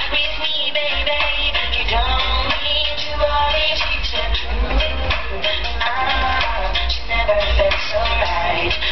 with me, baby. You don't need to worry, she said. She never felt so right.